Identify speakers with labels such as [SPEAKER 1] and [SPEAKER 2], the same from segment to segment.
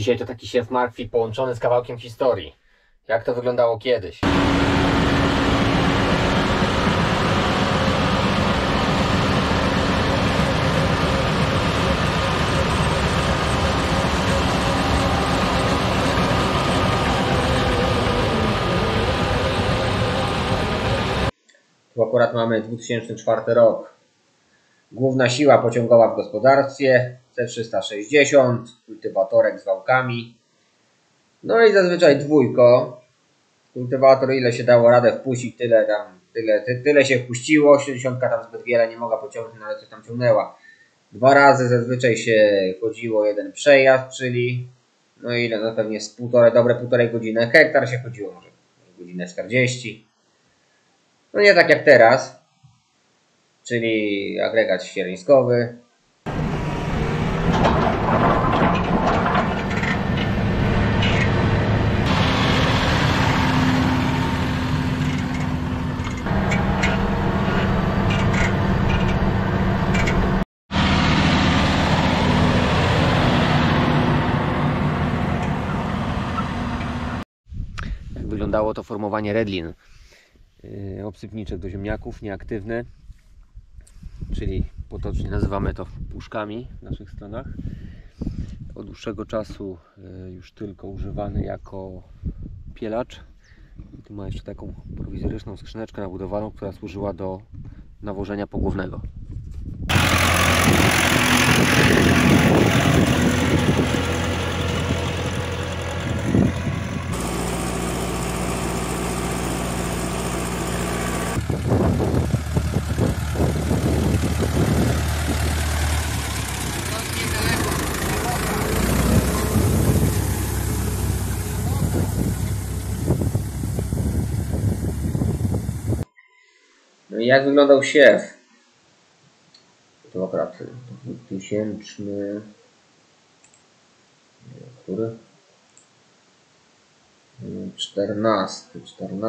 [SPEAKER 1] Dzisiaj to taki siew martwi połączony z kawałkiem historii. Jak to wyglądało kiedyś? Tu akurat mamy 2004 rok. Główna siła pociągowa w gospodarstwie, C360, kultywatorek z wałkami. No i zazwyczaj dwójko. Kultywator ile się dało radę wpuścić, tyle się wpuściło. 60 tam zbyt wiele nie mogła pociągnąć, ale coś tam ciągnęła. 2 razy zazwyczaj się chodziło jeden przejazd, czyli no ile, no pewnie z dobre półtorej godziny. Hektar się chodziło, może godzinę 40. No nie tak jak teraz, czyli agregat ścierniskowy. Jak wyglądało to formowanie redlin? Obsypniczek do ziemniaków, nieaktywny, czyli potocznie nazywamy to puszkami w naszych stronach. Od dłuższego czasu już tylko używany jako pielacz. I tu ma jeszcze taką prowizoryczną skrzyneczkę nabudowaną, która służyła do nawożenia pogłównego. No i jak wyglądał siew? To akurat 2000... Który? 14.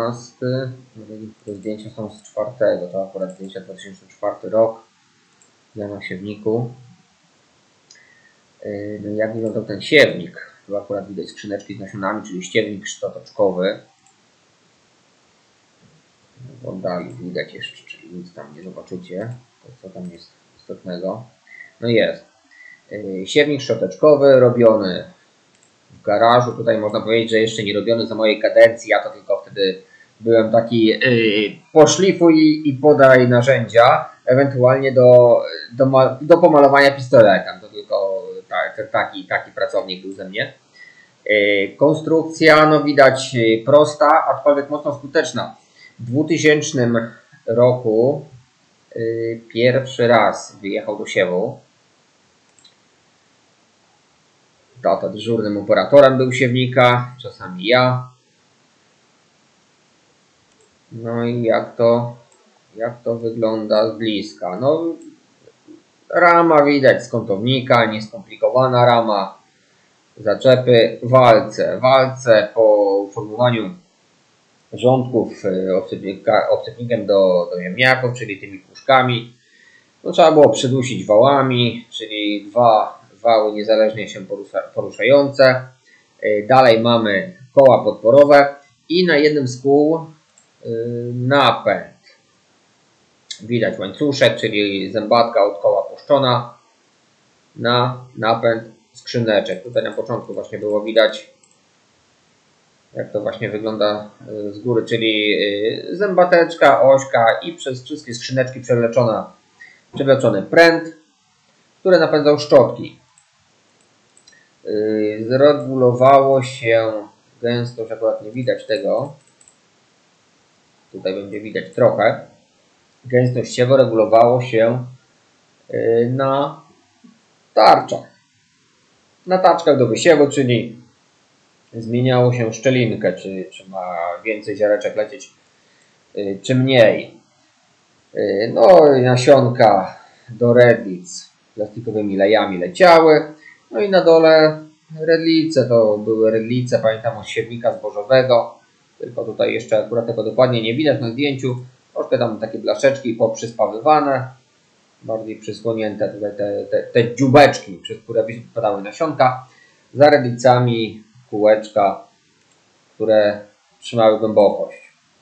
[SPEAKER 1] Te zdjęcia są z 4. To akurat zdjęcia 2004 rok. Ja na siewniku. No i jak wyglądał ten siewnik? Tu akurat widać skrzyneczki z nasionami, czyli ściernik szczoteczkowy. W oddali widać jeszcze, czyli nic tam nie zobaczycie. To co tam jest istotnego? No jest. Siewnik szczoteczkowy robiony w garażu. Tutaj można powiedzieć, że jeszcze nie robiony za mojej kadencji. Ja to tylko wtedy byłem taki poszlifuj i podaj narzędzia. Ewentualnie do pomalowania pistoletem. To tylko taki pracownik był ze mnie. Konstrukcja, no widać prosta, aczkolwiek mocno skuteczna. W 2000 roku pierwszy raz wyjechał do siewu. Tata dyżurnym operatorem był siewnika, czasami ja. No i jak to wygląda z bliska? No, rama widać z kątownika, nieskomplikowana rama. Zaczepy, walce po formowaniu rządków obsypnikiem do ziemniaków, czyli tymi puszkami. No, trzeba było przydusić wałami, czyli 2 wały niezależnie się poruszające. Dalej mamy koła podporowe i na jednym z kół napęd. Widać łańcuszek, czyli zębatka od koła puszczona na napęd skrzyneczek. Tutaj na początku właśnie było widać, jak to właśnie wygląda z góry, czyli zębateczka, ośka i przez wszystkie skrzyneczki przewleczony pręt, który napędzał szczotki. Zregulowało się gęstość, akurat nie widać tego, tutaj będzie widać trochę. Gęstość siewu regulowało się na tarczach. Na taczkach do wysiewu, czyli zmieniało się szczelinkę, czy ma więcej ziareczek lecieć, czy mniej. No i nasionka do redlic plastikowymi lejami leciały. No i na dole redlice, to były redlice, pamiętam, od siewnika zbożowego. Tylko tutaj jeszcze akurat tego dokładnie nie widać na zdjęciu. Troszkę tam takie blaszeczki poprzyspawywane. Bardziej przysłonięte tutaj te dziubeczki, przez które wypadały nasionka. za redlicami kółeczka, które trzymały głębokość.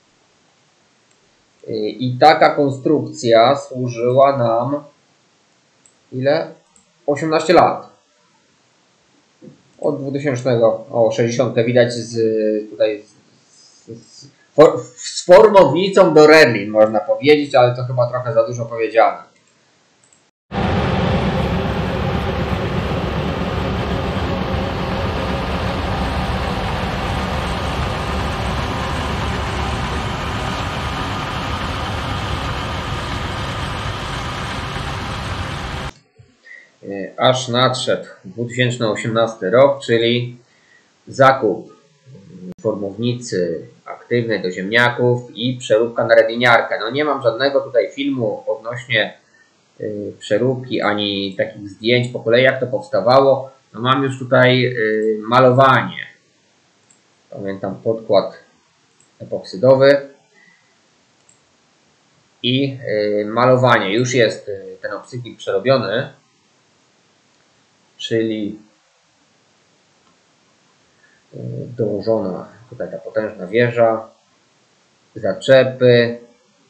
[SPEAKER 1] I taka konstrukcja służyła nam ile? 18 lat. Od 2060 widać tutaj z formownicą do Redlin, można powiedzieć, ale to chyba trochę za dużo powiedziane. Aż nadszedł 2018 rok, czyli zakup formownicy aktywnej do ziemniaków i przeróbka na redliniarkę. No nie mam żadnego tutaj filmu odnośnie przeróbki, ani takich zdjęć po kolei, jak to powstawało. No mam już tutaj malowanie. Pamiętam podkład epoksydowy i malowanie. Już jest ten obcyklik przerobiony, czyli dołożona tutaj ta potężna wieża, zaczepy,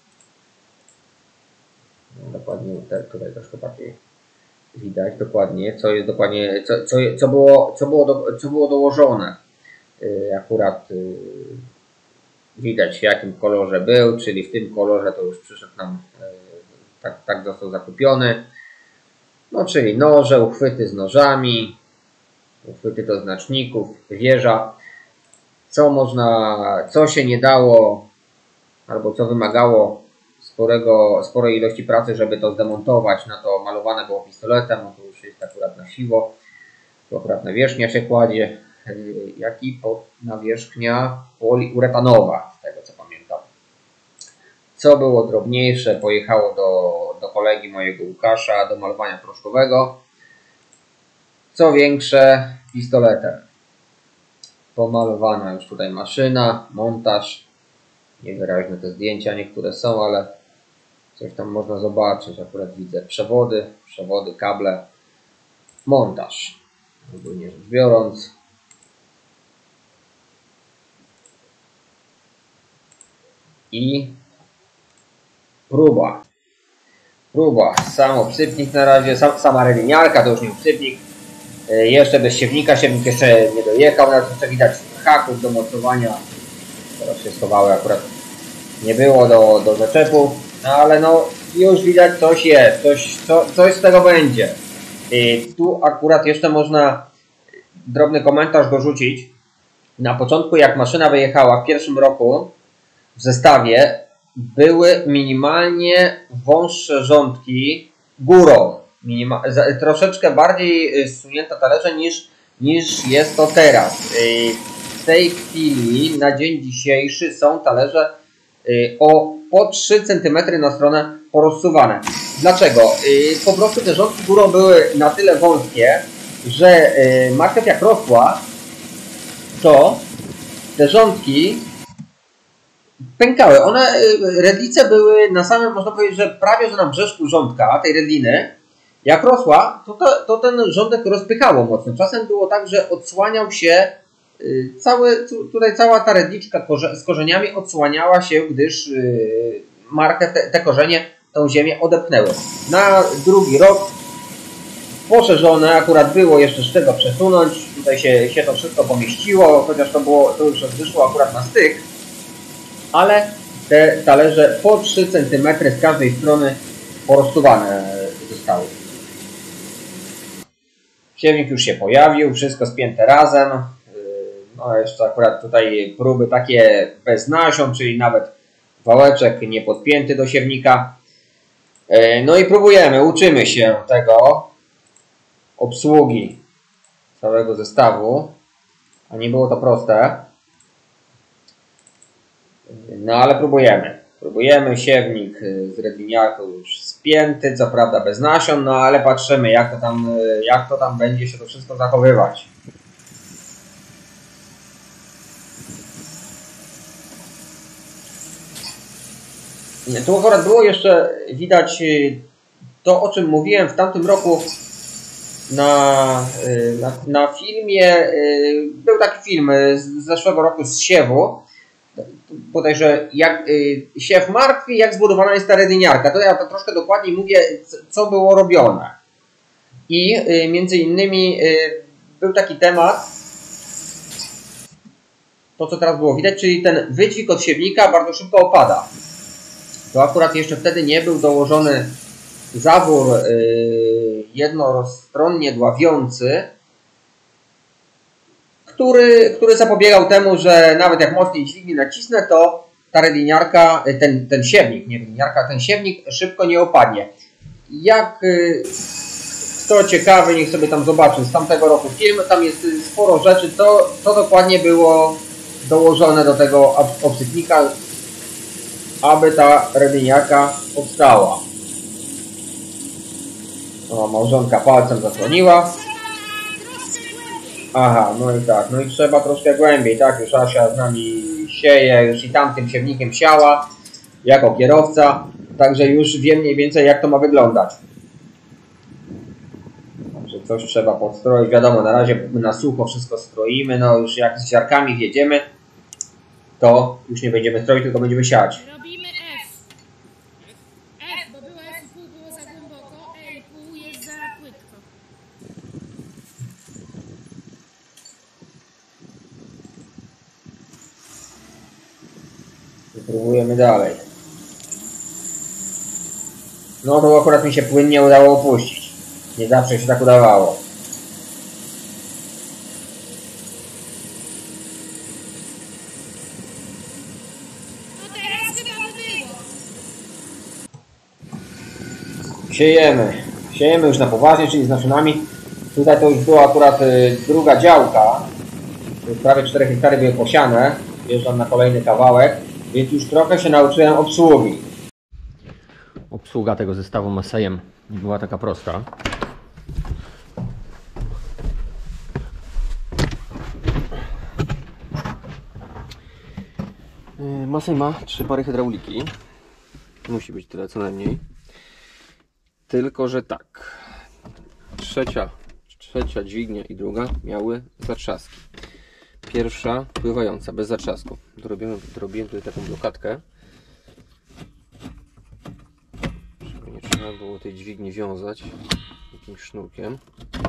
[SPEAKER 1] dokładnie tutaj troszkę bardziej widać dokładnie, co jest dokładnie, co było dołożone. Akurat widać, w jakim kolorze był, czyli w tym kolorze to już przyszedł nam, tak został zakupiony. No, czyli noże, uchwyty z nożami, uchwyty do znaczników, wieża. Co się nie dało, albo co wymagało sporej ilości pracy, żeby to zdemontować, no to malowane było pistoletem, no to już jest akurat na siwo, to akurat nawierzchnia się kładzie, jak i nawierzchnia poliuretanowa, z tego co pamiętam. Co było drobniejsze, pojechało do kolegi mojego Łukasza do malowania proszkowego. Co większe, pistoletem. Pomalowana już tutaj maszyna, montaż. Niewyraźne te zdjęcia niektóre są, ale coś tam można zobaczyć. Akurat widzę przewody, kable, montaż. Ogólnie rzecz biorąc. I próba. Sam obsypnik na razie, sama redliniarka, to już nie obsypnik. Jeszcze bez siewnika, siewnik jeszcze nie dojechał, nawet jeszcze widać haków do mocowania. Teraz się schowały, akurat nie było do zaczepu, no ale no już widać coś jest, coś z tego będzie. I tu akurat jeszcze można drobny komentarz dorzucić. Na początku, jak maszyna wyjechała w pierwszym roku w zestawie, były minimalnie wąższe rządki górą. Troszeczkę bardziej zsunięte talerze niż jest to teraz. W tej chwili, na dzień dzisiejszy, są talerze po 3 cm na stronę porozsuwane. Dlaczego? Po prostu te rządki górą były na tyle wąskie, że marchew jak rosła, to te rządki pękały. Redlice były na samym, można powiedzieć, że prawie że na brzeszku rządka, tej redliny. Jak rosła, to ten rządek rozpychało mocno. Czasem było tak, że odsłaniał się cała ta redliczka z korzeniami odsłaniała się, gdyż marchew, te korzenie tą ziemię odepchnęły. Na drugi rok poszerzone, akurat było jeszcze z czego przesunąć. Tutaj się to wszystko pomieściło, chociaż to już wyszło akurat na styk. Ale te talerze po 3 cm z każdej strony porozsuwane zostały. Siewnik już się pojawił, wszystko spięte razem. No jeszcze akurat tutaj próby takie bez nasion, czyli nawet wałeczek nie podpięty do siewnika. No i próbujemy, uczymy się tego obsługi całego zestawu, a nie było to proste. No ale próbujemy, siewnik z redliniarką już spięty, co prawda bez nasion, no ale patrzymy jak to tam będzie się to wszystko zachowywać. Tu akurat było jeszcze widać to, o czym mówiłem w tamtym roku, na filmie, był taki film z zeszłego roku z siewu, bodajże jak siew martwi, jak zbudowana jest ta redyniarka. To ja to troszkę dokładniej mówię, co było robione. I między innymi był taki temat, to co teraz było widać, czyli ten wydźwig od siewnika bardzo szybko opada. To akurat jeszcze wtedy nie był dołożony zawór jednorozstronnie dławiący, który zapobiegał temu, że nawet jak mocniej dźwignię nacisnę, to ta redyniarka, ten siewnik, nie redyniarka, ten siewnik szybko nie opadnie. Jak kto ciekawy, niech sobie tam zobaczy z tamtego roku film, tam jest sporo rzeczy, co dokładnie było dołożone do tego obsypnika, aby ta redyniarka powstała. O, małżonka palcem zasłoniła. Aha, no i tak, no i trzeba troszkę głębiej, tak, już Asia z nami sieje, już i tamtym siewnikiem siała, jako kierowca, także już wiem mniej więcej jak to ma wyglądać. Także coś trzeba podstroić, wiadomo, na razie na sucho wszystko stroimy, no już jak z ziarkami wjedziemy, to już nie będziemy stroić, tylko będziemy siać.
[SPEAKER 2] Robimy F. F, bo było F,5 było za głęboko, E,5 jest za płytko.
[SPEAKER 1] Próbujemy dalej. No to akurat mi się płynnie udało opuścić. Nie zawsze się tak udawało.
[SPEAKER 2] No teraz chyba było.
[SPEAKER 1] Siejemy. Siejemy już na poważnie, czyli z naszynami. Tutaj to już była akurat druga działka. Prawie 4 hektary były posiane. Wjeżdżam na kolejny kawałek. Więc już trochę się nauczyłem obsługi. Obsługa tego zestawu Masejem nie była taka prosta. Masej ma 3 pary hydrauliki. Musi być tyle co najmniej. Tylko że tak. Trzecia dźwignia i druga miały zatrzaski. Pierwsza pływająca, bez zatrzasku. Dorobiłem tutaj taką blokadkę, żeby nie trzeba było tej dźwigni wiązać jakimś sznurkiem.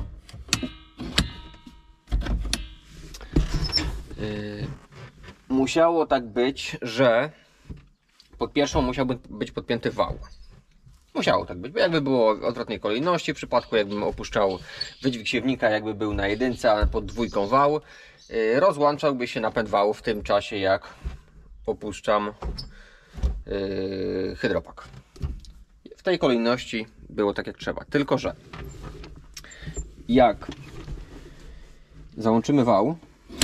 [SPEAKER 1] Musiało tak być, że pod pierwszą musiałby być podpięty wał. Musiało tak być, bo jakby było w odwrotnej kolejności, w przypadku jakbym opuszczał wydźwig siewnika, jakby był na jedynce, a pod dwójką wał, rozłączałby się napęd wału w tym czasie, jak opuszczam hydropak. W tej kolejności było tak jak trzeba, tylko że jak załączymy wał,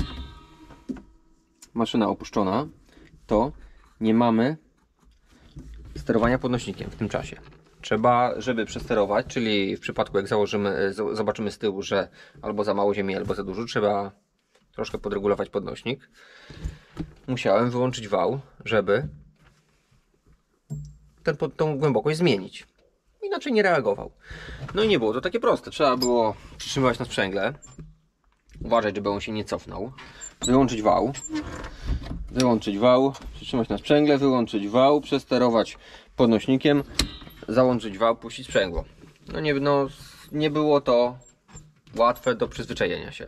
[SPEAKER 1] maszyna opuszczona, to nie mamy sterowania podnośnikiem w tym czasie. Trzeba, żeby przesterować, czyli w przypadku jak zobaczymy z tyłu, że albo za mało ziemi, albo za dużo, trzeba troszkę podregulować podnośnik. Musiałem wyłączyć wał, żeby tą głębokość zmienić. Inaczej nie reagował. No i nie było to takie proste. Trzeba było przytrzymywać na sprzęgle, uważać, żeby on się nie cofnął, wyłączyć wał, przytrzymać na sprzęgle, wyłączyć wał, przesterować podnośnikiem, załączyć wał, puścić sprzęgło. No nie było to łatwe do przyzwyczajenia się.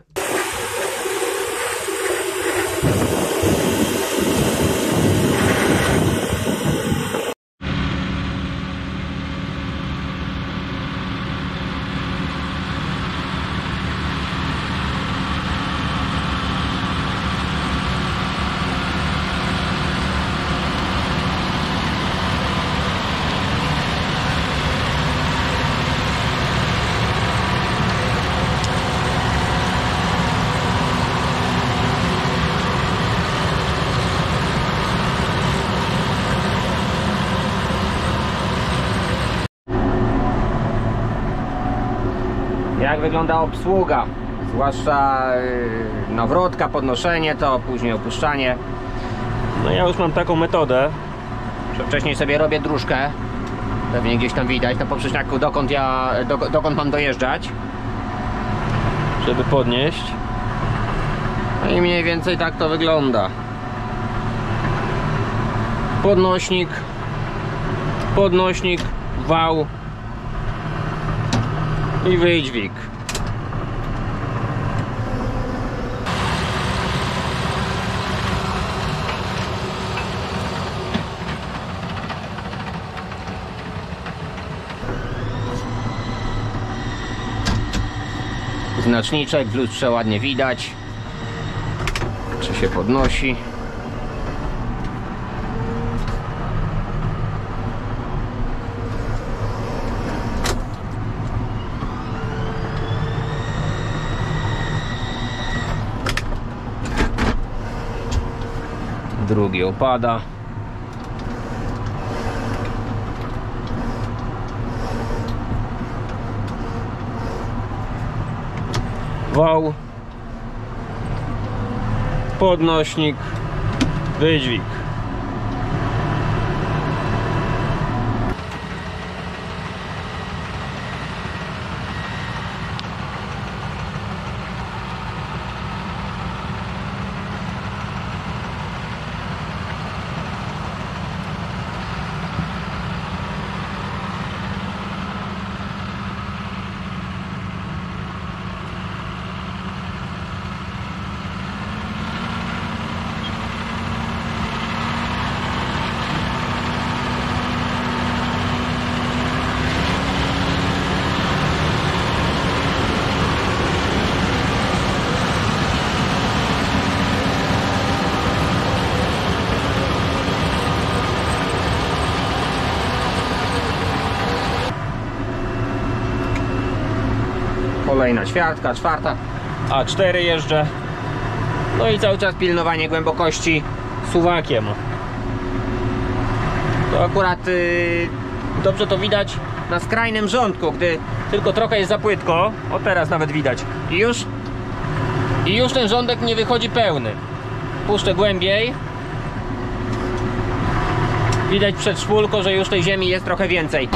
[SPEAKER 1] Jak wygląda obsługa, zwłaszcza nawrotka, podnoszenie, to później opuszczanie. No ja już mam taką metodę, że wcześniej sobie robię dróżkę, pewnie gdzieś tam widać na poprzeczniaku, dokąd mam dojeżdżać. żeby podnieść. No i mniej więcej tak to wygląda. Podnośnik, wał i wydźwig. Znaczniczek w lustrze ładnie widać, czy się podnosi. Drugi opada. Wał, podnośnik, wydźwig. Kolejna ćwiartka, czwarta, A4 jeżdżę. No i cały czas pilnowanie głębokości suwakiem. To akurat dobrze to widać na skrajnym rządku, gdy tylko trochę jest za płytko. O, teraz nawet widać. I już ten rządek nie wychodzi pełny. Puszczę głębiej. Widać przed szpulką, że już tej ziemi jest trochę więcej.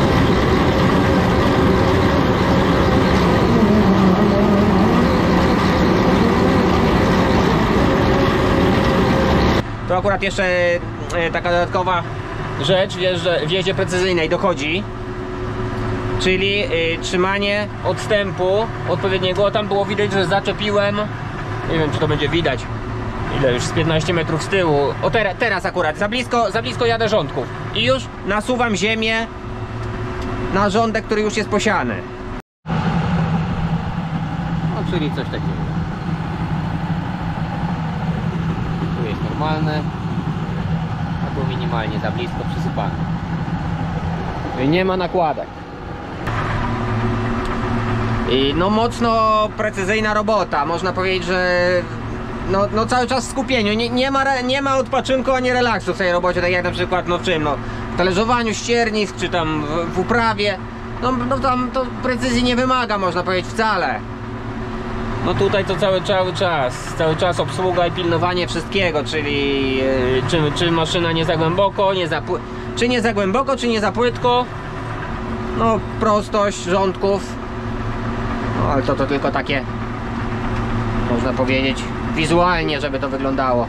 [SPEAKER 1] To akurat jeszcze taka dodatkowa rzecz w jeździe precyzyjnej dochodzi, czyli trzymanie odstępu odpowiedniego. Tam było widać, że zaczepiłem, nie wiem, czy to będzie widać, ile już z 15 metrów z tyłu. O, teraz akurat za blisko jadę rządków i już nasuwam ziemię na rządek, który już jest posiany. No, czyli coś takiego. Tu jest normalny, a tu minimalnie za blisko przysypany. Nie ma nakładek. I no mocno precyzyjna robota. Można powiedzieć, że no cały czas w skupieniu. Nie ma odpoczynku ani relaksu w tej robocie, tak jak na przykład w czym? No, w talerzowaniu ściernisk, czy tam w uprawie. No tam to precyzji nie wymaga, można powiedzieć, wcale. No tutaj to cały czas obsługa i pilnowanie wszystkiego, czyli czy maszyna nie za głęboko, czy nie za głęboko, czy nie za płytko. No prostość rządków. No ale to tylko takie, można powiedzieć, wizualnie, żeby to wyglądało.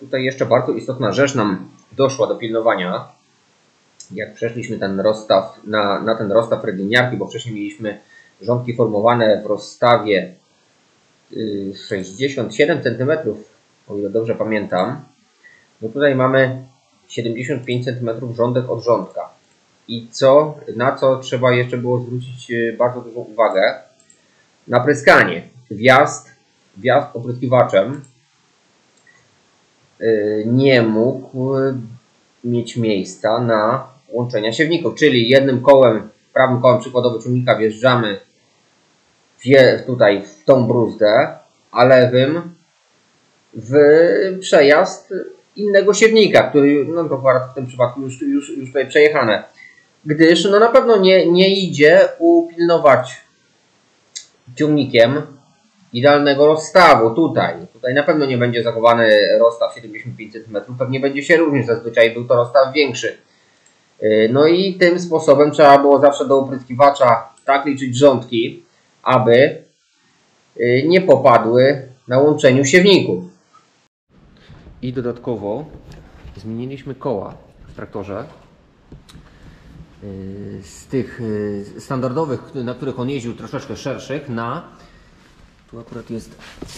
[SPEAKER 1] tutaj jeszcze bardzo istotna rzecz nam doszła do pilnowania. Jak przeszliśmy ten rozstaw na ten rozstaw redliniarki, bo wcześniej mieliśmy rządki formowane w rozstawie 67 cm, o ile dobrze pamiętam. No tutaj mamy 75 cm rządek od rządka. I na co trzeba jeszcze było zwrócić bardzo dużą uwagę? Napryskanie. Wjazd opryskiwaczem nie mógł mieć miejsca na łączenia siewników, czyli jednym kołem, prawym kołem przykładowo ciągnika wjeżdżamy tutaj w tą bruzdę, a lewym w przejazd innego siewnika, który no to akurat w tym przypadku już tutaj przejechane. Gdyż no na pewno nie idzie upilnować ciągnikiem idealnego rozstawu tutaj. Tutaj na pewno nie będzie zachowany rozstaw 75 cm, pewnie będzie się różnić, zazwyczaj był to rozstaw większy. No i tym sposobem trzeba było zawsze do opryskiwacza tak liczyć rządki, aby nie popadły na łączeniu siewników. I dodatkowo zmieniliśmy koła w traktorze z tych standardowych, na których on jeździł, troszeczkę szerszych, na tu akurat jest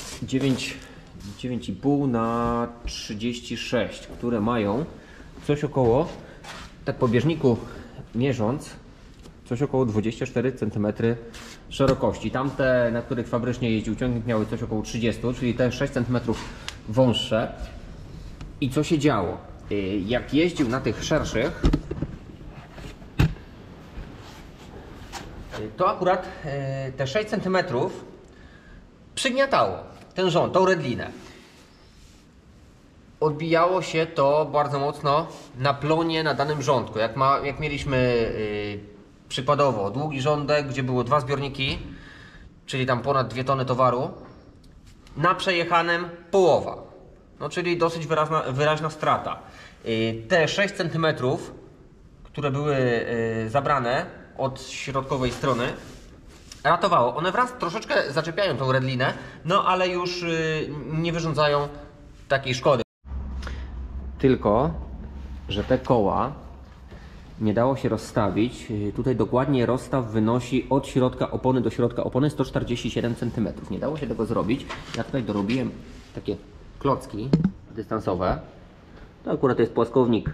[SPEAKER 1] 9,5 na 36, które mają coś około, tak po bieżniku mierząc, coś około 24 cm szerokości. Tamte, na których fabrycznie jeździł ciągnik, miały coś około 30, czyli te 6 cm wąższe. I co się działo? Jak jeździł na tych szerszych, to akurat te 6 cm przygniatało ten rząd, tą redlinę. Odbijało się to bardzo mocno na plonie na danym rządku. Jak mieliśmy przykładowo długi rządek, gdzie było 2 zbiorniki, czyli tam ponad 2 tony towaru, na przejechanym połowa. No, czyli dosyć wyraźna strata. Te 6 cm, które były zabrane od środkowej strony, ratowało. One wraz troszeczkę zaczepiają tą redlinę, no ale już nie wyrządzają takiej szkody. Tylko, że te koła nie dało się rozstawić. Tutaj dokładnie rozstaw wynosi od środka opony do środka opony 147 cm. Nie dało się tego zrobić. Ja tutaj dorobiłem takie klocki dystansowe. To akurat jest płaskownik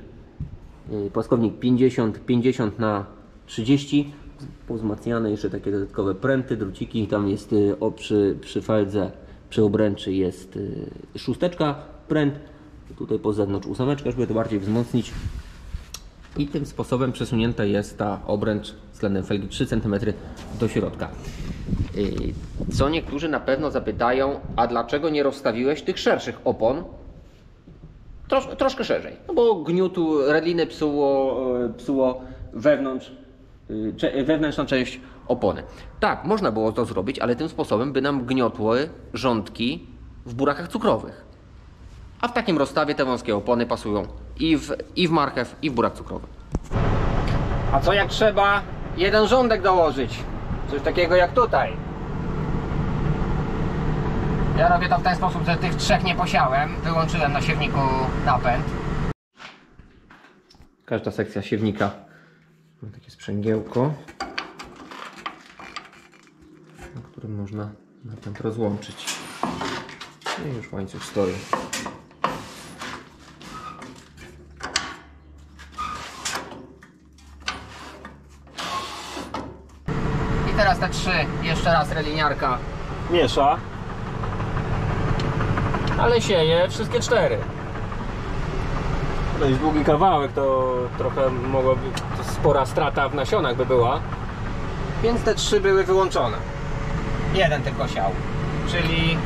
[SPEAKER 1] 50 na 30. Powzmacniane jeszcze takie dodatkowe pręty, druciki. Tam jest przy faldze, przy obręczy jest szósteczka pręt. Tutaj po zewnątrz 8, żeby to bardziej wzmocnić. I tym sposobem przesunięta jest ta obręcz względem felgi 3 cm do środka. Co niektórzy na pewno zapytają, a dlaczego nie rozstawiłeś tych szerszych opon troszkę szerzej? No bo gniótu redliny psuło wewnętrzna część opony. Tak, można było to zrobić, ale tym sposobem by nam gniotły rządki w burakach cukrowych. A w takim rozstawie te wąskie opony pasują i w marchew, i w burak cukrowy. A co jak trzeba jeden rządek dołożyć? Coś takiego jak tutaj. Ja robię to w ten sposób, że tych 3 nie posiałem. Wyłączyłem na siewniku napęd. Każda sekcja siewnika ma takie sprzęgiełko, na którym można napęd rozłączyć. I już łańcuch stoi. I teraz te 3, jeszcze raz redliniarka miesza, ale sieje wszystkie 4.
[SPEAKER 3] Dość długi kawałek, to trochę mogłaby, to spora strata w nasionach by była.
[SPEAKER 1] Więc te 3 były wyłączone. Jeden tylko siał, czyli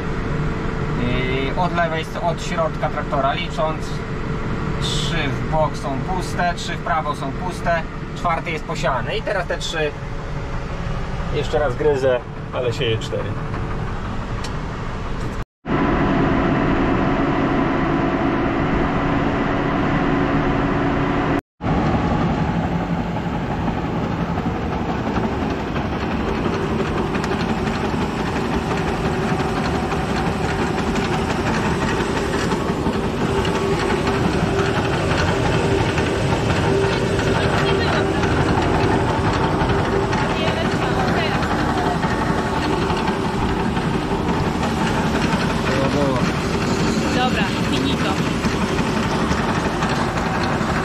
[SPEAKER 1] od lewej, od środka traktora licząc 3 w bok są puste, 3 w prawo są puste, 4 jest posiany. I teraz te 3
[SPEAKER 3] Jeszcze raz gryzę, ale sieje 4.